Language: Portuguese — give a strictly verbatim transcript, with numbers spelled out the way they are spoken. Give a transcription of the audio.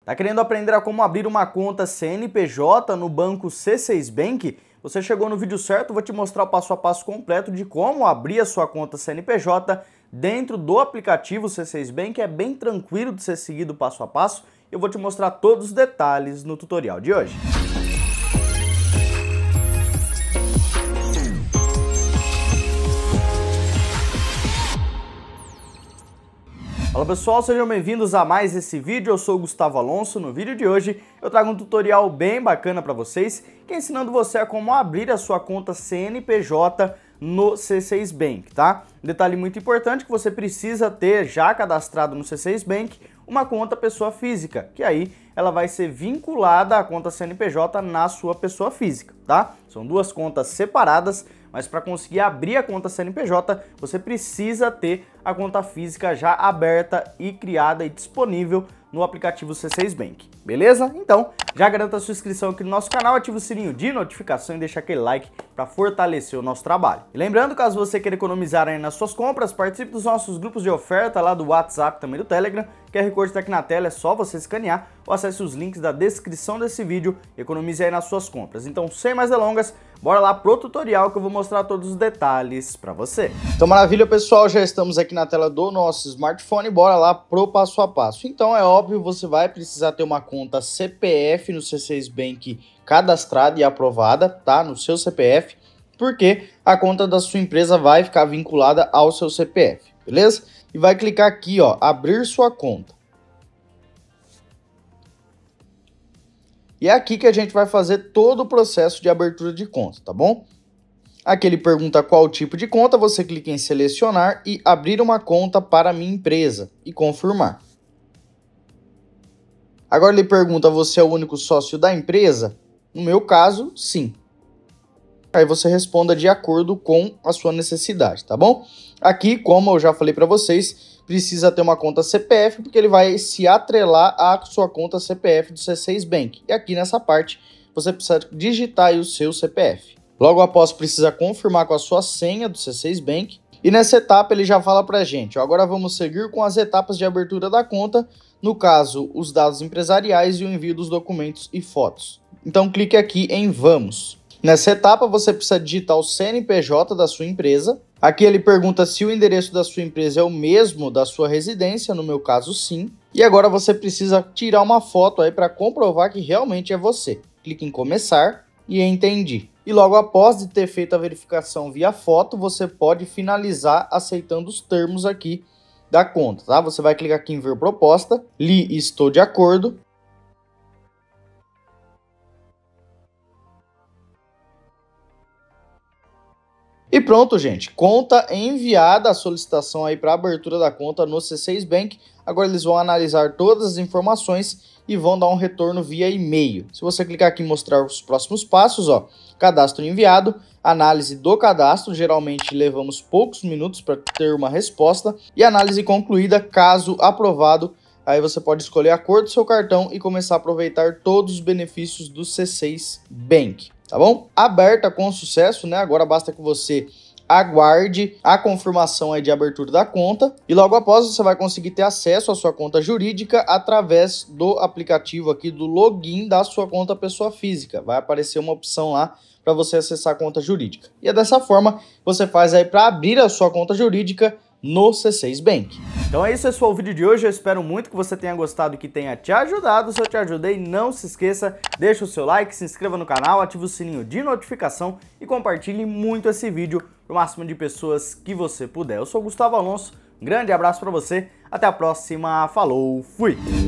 Tá querendo aprender a como abrir uma conta C N P J no banco C seis Bank? Você chegou no vídeo certo, vou te mostrar o passo a passo completo de como abrir a sua conta C N P J dentro do aplicativo C seis Bank. É bem tranquilo de ser seguido passo a passo. Eu vou te mostrar todos os detalhes no tutorial de hoje. Fala pessoal, sejam bem-vindos a mais esse vídeo. Eu sou o Gustavo Alonso. No vídeo de hoje eu trago um tutorial bem bacana para vocês, que é ensinando você a como abrir a sua conta C N P J no C seis Bank, tá? Um detalhe muito importante que você precisa ter já cadastrado no C seis Bank uma conta pessoa física, que aí ela vai ser vinculada à conta C N P J na sua pessoa física, tá? São duas contas separadas, mas para conseguir abrir a conta C N P J, você precisa ter a conta física já aberta e criada e disponível no aplicativo C seis Bank, beleza? Então, já garanta a sua inscrição aqui no nosso canal, ativa o sininho de notificação e deixa aquele like para fortalecer o nosso trabalho. E lembrando, caso você queira economizar aí nas suas compras, participe dos nossos grupos de oferta lá do WhatsApp, também do Telegram. O Q R Code está aqui na tela, é só você escanear ou acesse os links da descrição desse vídeo, economize aí nas suas compras. Então, sem mais delongas, bora lá pro tutorial que eu vou mostrar todos os detalhes para você. Então, maravilha, pessoal, já estamos aqui na tela do nosso smartphone, bora lá pro passo a passo. Então, é óbvio, você vai precisar ter uma conta C P F no C seis Bank cadastrada e aprovada, tá? No seu C P F, porque a conta da sua empresa vai ficar vinculada ao seu C P F, beleza? E vai clicar aqui, ó, abrir sua conta. E é aqui que a gente vai fazer todo o processo de abertura de conta, tá bom? Aqui ele pergunta qual tipo de conta, você clica em selecionar e abrir uma conta para minha empresa e confirmar. Agora ele pergunta, você é o único sócio da empresa? No meu caso, sim. Aí você responda de acordo com a sua necessidade, tá bom? Aqui, como eu já falei para vocês, precisa ter uma conta C P F, porque ele vai se atrelar à sua conta C P F do C seis Bank. E aqui nessa parte, você precisa digitar aí o seu C P F. Logo após, precisa confirmar com a sua senha do C seis Bank. E nessa etapa, ele já fala pra gente, ó, agora vamos seguir com as etapas de abertura da conta, no caso, os dados empresariais e o envio dos documentos e fotos. Então, clique aqui em Vamos. Nessa etapa, você precisa digitar o C N P J da sua empresa. Aqui ele pergunta se o endereço da sua empresa é o mesmo da sua residência, no meu caso, sim. E agora você precisa tirar uma foto aí para comprovar que realmente é você. Clique em Começar e Entendi. E logo após de ter feito a verificação via foto, você pode finalizar aceitando os termos aqui da conta, tá? Você vai clicar aqui em Ver Proposta, li e estou de acordo. E pronto, gente, conta enviada, a solicitação aí para abertura da conta no C seis Bank. Agora eles vão analisar todas as informações e vão dar um retorno via e-mail. Se você clicar aqui em mostrar os próximos passos, ó, cadastro enviado, análise do cadastro, geralmente levamos poucos minutos para ter uma resposta, e análise concluída, caso aprovado, aí você pode escolher a cor do seu cartão e começar a aproveitar todos os benefícios do C seis Bank. Tá bom? Aberta com sucesso, né? Agora basta que você aguarde a confirmação aí de abertura da conta e logo após você vai conseguir ter acesso à sua conta jurídica através do aplicativo aqui do login da sua conta pessoa física. Vai aparecer uma opção lá para você acessar a conta jurídica. E é dessa forma que você faz aí para abrir a sua conta jurídica no C seis Bank. Então é isso, esse foi o vídeo de hoje. Eu espero muito que você tenha gostado e que tenha te ajudado. Se eu te ajudei, não se esqueça, deixa o seu like, se inscreva no canal, ative o sininho de notificação e compartilhe muito esse vídeo para o máximo de pessoas que você puder. Eu sou o Gustavo Alonso, um grande abraço para você, até a próxima, falou, fui!